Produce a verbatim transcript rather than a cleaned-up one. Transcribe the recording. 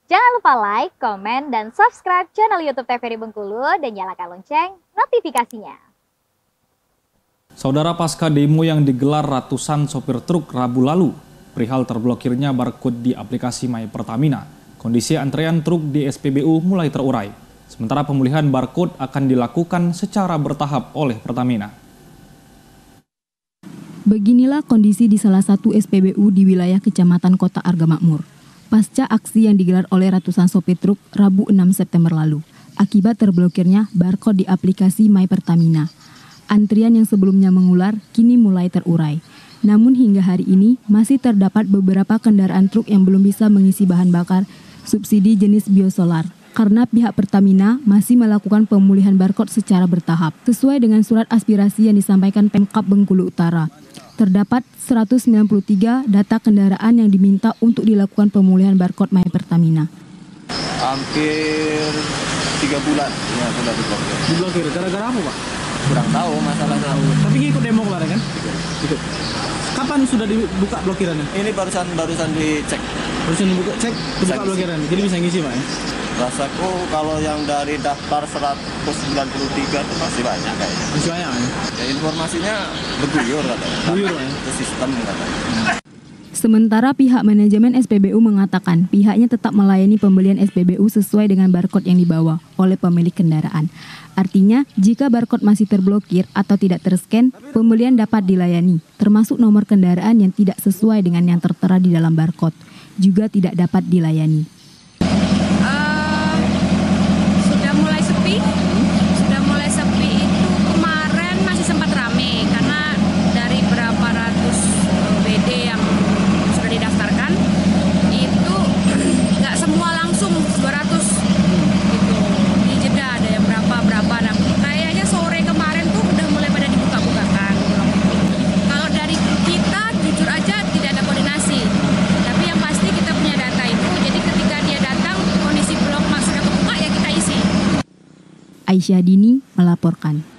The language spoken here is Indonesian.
Jangan lupa like, komen, dan subscribe channel YouTube T V R I Bengkulu dan nyalakan lonceng notifikasinya. Saudara, pasca demo yang digelar ratusan sopir truk Rabu lalu, perihal terblokirnya barcode di aplikasi My Pertamina, kondisi antrean truk di S P B U mulai terurai. Sementara pemulihan barcode akan dilakukan secara bertahap oleh Pertamina. Beginilah kondisi di salah satu S P B U di wilayah Kecamatan Kota Arga Makmur, pasca aksi yang digelar oleh ratusan sopir truk Rabu enam September lalu, akibat terblokirnya barcode di aplikasi My Pertamina. Antrian yang sebelumnya mengular kini mulai terurai. Namun hingga hari ini masih terdapat beberapa kendaraan truk yang belum bisa mengisi bahan bakar subsidi jenis biosolar, karena pihak Pertamina masih melakukan pemulihan barcode secara bertahap. Sesuai dengan surat aspirasi yang disampaikan Pemkab Bengkulu Utara, terdapat seratus sembilan puluh tiga data kendaraan yang diminta untuk dilakukan pemulihan barcode My Pertamina. Hampir tiga bulan ya sudah diblokir. Diblokir gara-gara apa, Pak? Kurang tahu masalah tahu. Tapi ikut demo kemarin kan? Ikut. Kapan sudah dibuka blokirannya? Ini barusan barusan dicek. Barusan dibuka cek dibuka blokirannya. Jadi bisa ngisi, Pak ya? Rasaku kalau yang dari daftar seratus sembilan puluh tiga itu masih banyak kayaknya. Masih banyak ya? Ya, informasinya berguyur katanya. Berguyur ya? Itu sistem katanya. Sementara pihak manajemen S P B U mengatakan pihaknya tetap melayani pembelian S P B U sesuai dengan barcode yang dibawa oleh pemilik kendaraan. Artinya, jika barcode masih terblokir atau tidak terscan, pembelian dapat dilayani, termasuk nomor kendaraan yang tidak sesuai dengan yang tertera di dalam barcode, juga tidak dapat dilayani. Uh, sudah mulai sepi, sudah mulai sepi itu kemarin masih sempat rame, karena dari berapa ratus B D yang sudah didaftarkan, itu nggak semua langsung dua ratus gitu. Di jeda ada yang berapa berapa. Nah, kayaknya sore kemarin tuh udah mulai pada dibuka-bukakan. Kalau dari kita jujur aja tidak ada koordinasi. Tapi yang pasti kita punya data itu. Jadi ketika dia datang kondisi blok sudah kebuka ya kita isi. Aisyah Dini melaporkan.